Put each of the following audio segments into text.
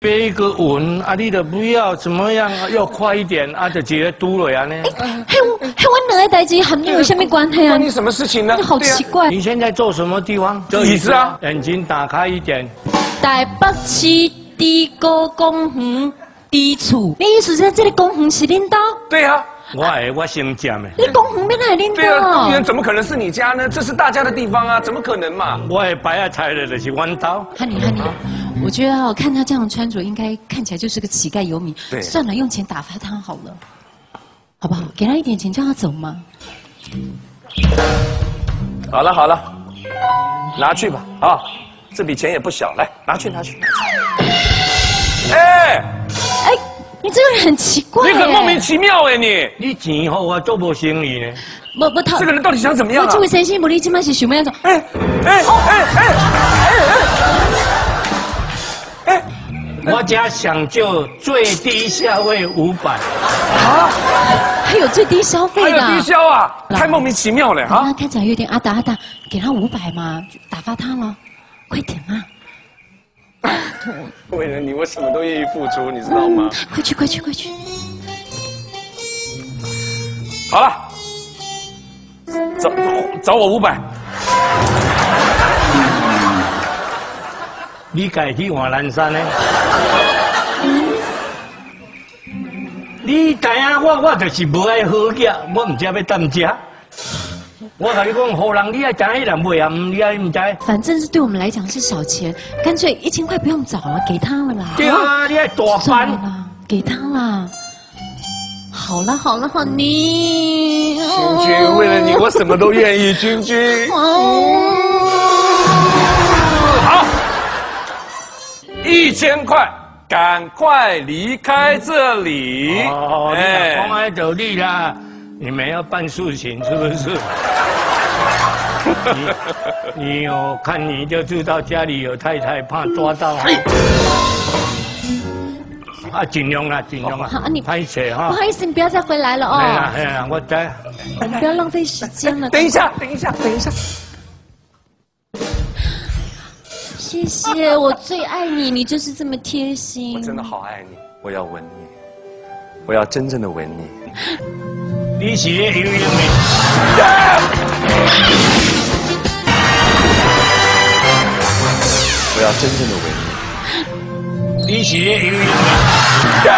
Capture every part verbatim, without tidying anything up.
背一个稳，啊，你都不要怎么样，要快一点，啊，就直接嘟了呀呢。 哎，嘿，嘿，我两个代志和你有什么关系啊？ 关你什么事情呢？ 好奇怪。 你现在坐什么地方？ 椅子啊。 眼睛打开一点。 台北市地高公园地厝，你意思是这个公园是恁家？ 对啊。 我哎，我先讲的。 你公园边来恁家？ 对啊，公园怎么可能是你家呢？这是大家的地方啊，怎么可能嘛？ 我也白啊菜的，就是弯刀。 汉尼汉尼，我觉得哦，看他这样穿着，应该看起来就是个乞丐游民。 对， 算了，用钱打发他好了，好不好？给他一点钱，叫他走嘛。 好了好了，拿去吧啊，这笔钱也不小，来拿去拿去。哎哎。 你这个人很奇怪， 你很莫名其妙哎！你你钱后我做不生意呢？ 不不，他这个人到底想怎么样啊？ 我这位先生，无你今麦是想要怎？ 哎哎哎哎哎哎！ 我家想就最低消费五百啊， 还有最低消费的， 还有低消啊，太莫名其妙了啊！ 他看起来有点阿达阿达，给他五百嘛，打发他了，快点嘛！ 为了你，我什么都愿意付出，你知道吗？ 快去，快去，快去！ 好了，找找我五百。 你改去华南山呢？你改啊，我我就是无爱好嘢，我唔知要当食。我跟你讲，好人你爱知迄人袂啊，你爱唔知？ 反正是对我们来讲是小钱，干脆一千块不用找了，给他了啦。 对啊，你爱大班啦，给他啦。好了好了好，你君君，为了你，我什么都愿意，君君。好，一千块，赶快离开这里。 哦，你讲爱道理啦。 你们要办事情是不是？你你有看你就知道家里有太太，怕抓到啊！啊，尽量啦，尽量啦。 好，你拍摄哈。 不好意思，你不要再回来了哦。 哎呀哎呀，我在。 不要浪费时间了。 等一下，等一下，等一下。 谢谢，我最爱你，你就是这么贴心。 我真的好爱你，我要吻你，我要真正的吻你。 你是咧游泳的？ 我要真正的吻你。你是咧游泳的？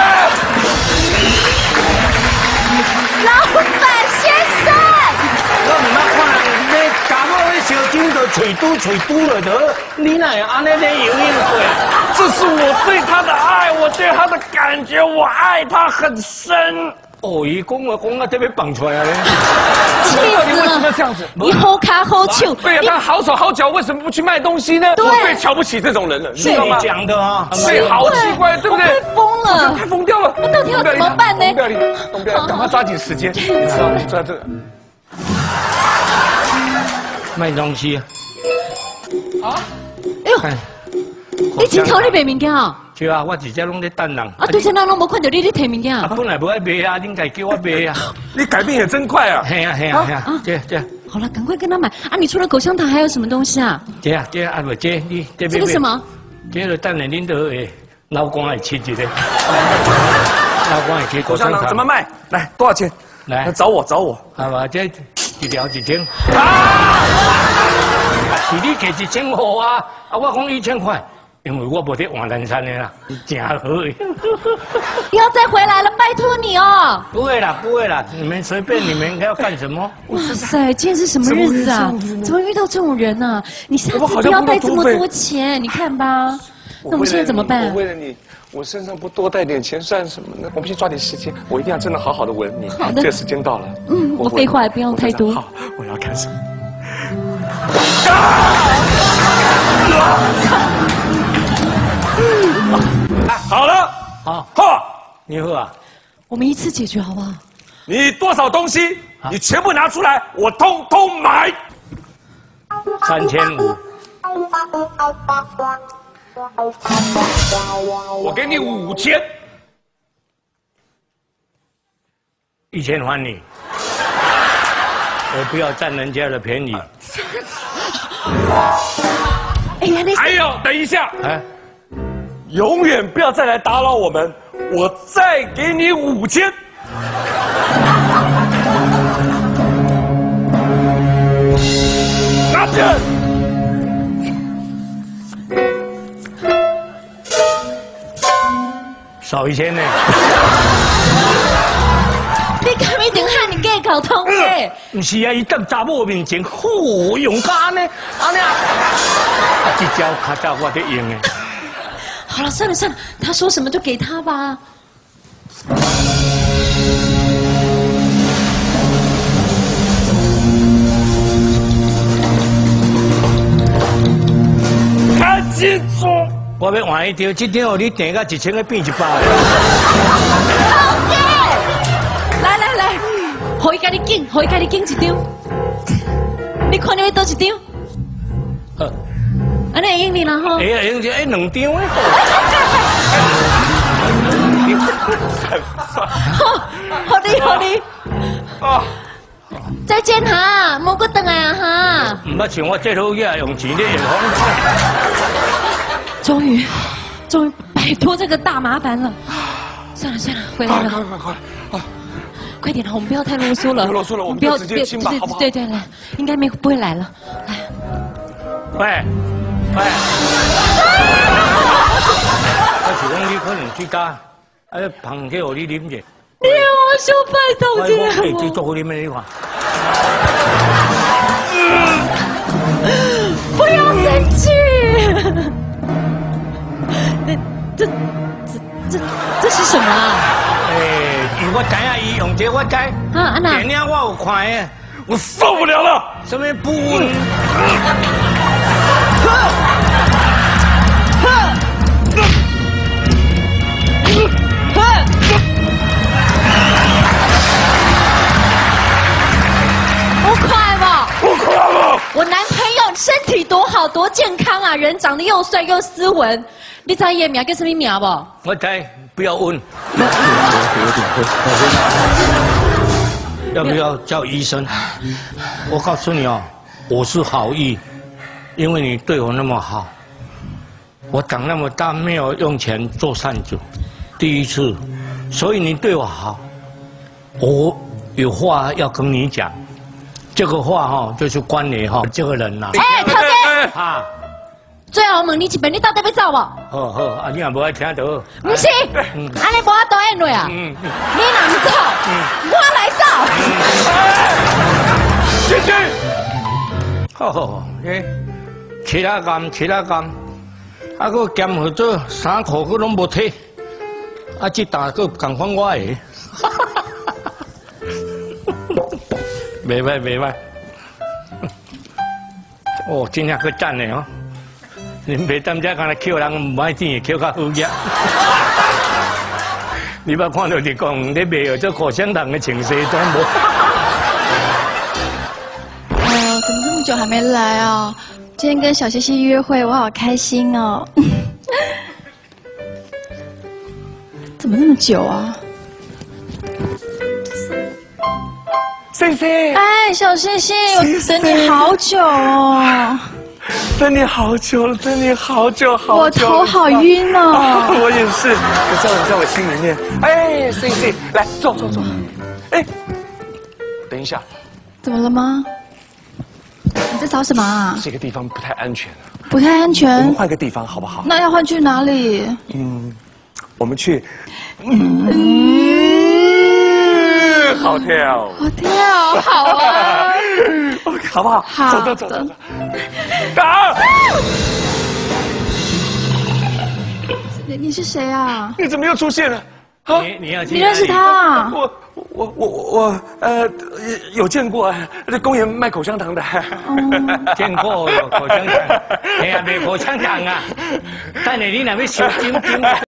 老板先生， 我唔捌看人咧搞我咧小金都嘴嘟嘴嘟了的，你哪有安尼咧游泳过？ 这是我对他的爱，我对他的感觉，我爱他很深。 哦，伊讲我讲我这边绑出来咧， 气死了！ 你为什么这样子？ 你好卡好手。 对呀，他好手好脚，为什么不去卖东西呢？我最瞧不起这种人了， 是你讲的啊？ 对，好奇怪，对不对？ 快疯了， 快疯掉了！ 我到底要怎么办呢？ 不要理，不要理，赶快抓紧时间，你知道吗？抓这个。 卖东西啊？ 哎呦！你真挑你卖物件啊？ 对啊，我直接拢在等人。 啊，对，现在拢无看到你咧摕物件啊。 本来不爱卖啊，恁家叫我卖啊。 你改变也真快啊！ 嘿啊嘿啊嘿啊！这这。 好了，赶快跟他买啊！你除了口香糖还有什么东西啊？ 这啊这啊不这你这这个什么？ 这个等下恁都会老公来吃一个。老公来吃口香糖怎么卖？来多少钱？ 来找我找我。 好吧，这一条一千。啊！是你给一千块啊？啊，我讲一千块。 因为我不在华南山的啦，真好。 不要再回来了，拜托你哦。 不会啦，不会啦，你们随便，你们要干什么？ 哇塞，今天是什么日子啊？怎么遇到这种人呢？你下次不要带这么多钱，你看吧。那我们现在怎么办？ 我为了你，我身上不多带点钱算什么呢？我们去抓点时间，我一定要真的好好的吻你。 好的， 这个时间到了。 嗯，我废话也不用太多。 好，我要开始。好了， 好， 哈， 你好啊， 我们一次解决好不好？ 你多少东西，你全部拿出来，我通通买。 三千五。 我给你五千， 一千还你。我不要占人家的便宜。 哎呀，那还有，等一下， 哎， 永远不要再来打扰我们，我再给你五千。拿钱。 少一千呢。 你敢一定喊你假搞通诶？ 不是啊，伊在查某面前好勇敢呢，安尼啊，啊，这招卡早我得用的。 好了，算了算了，他说什么就给他吧。 赶紧做！ 我要换一张，这张你订到一千个变一百个。 好嘅，来来来，可以甲你拣，可以甲你拣一张。你看你要多一张？ 好， 安尼会用你啦吼。 哎呀，用这哎两张咧。 好，好你好你。 啊！ 再见哈，莫搁等来啊哈。 唔捌像我这好嘢用钱咧用方。 终于，终于摆脱这个大麻烦了。算了算了，回来了。 快快快！啊！ 快点了，我们不要太啰嗦了。 不啰嗦了，我们不要就直接亲吧，好不好？ 对对对，应该没不会来了。来， 喂喂，我是讲你可能去家，啊，旁去互你啉者。 你我小拜托这我可以去做好啉的，你看。 不要生气。这这这这是什么啊？ 诶，我知影伊用这我知。 啊，安娜。 电影我有看的。 我受不了了！ 什么不稳？ 不快吧？ 不快了！ 我男朋友身体多好，多健康啊，人长得又帅又斯文。你知道伊的名叫什么名不？ 我知，不要问。要不要叫医生？我告诉你哦，我是好意，因为你对我那么好。我长那么大没有用钱做善主，第一次，所以你对我好，我有话要跟你讲。这个话哈、哦，就是关于哈、哦、这个人呐、 哎，头家， 啊， 最后问你一遍，你到底要走不？ 好好，啊，你也无爱听到。 不是，安尼无法度演落啊。 嗯， 你若唔走，我来走。 进去。 好好，诶，其他干其他干，啊，个兼好做衫裤佢拢无摕，啊，这单个共款我的。袂歹袂歹，哦，真正去赞的哦！恁袂当遮干那捡人唔爱钱，捡较好嘢。你捌看到你讲你卖这口香糖的情绪都无？ 哎呦，怎么这么久还没来啊？今天跟小西西约会，我好开心哦！怎么那么久啊？ C C， 哎，小西西，我等你好久哦， 等你好久了，等你好久好我久。 头好晕哦。 我也是，你在我在我心里面。哎 ，C C， 来坐坐坐。哎，等一下， 怎么了吗？你在找什么啊？ 这个地方不太安全， 不太安我们全。 换个地方好不好？ 那要换去哪里？ 嗯，我们去。嗯，好跳。 好跳，好啊。 OK， 好不好？ 好走走走走走。打！ 你你是谁啊？ 你怎么又出现了？啊？ 你你要去你认识他啊？ 我我我我呃有见过，在公园卖口香糖的。 见过口香糖，哎呀，卖口香糖啊！等下你若要收金金。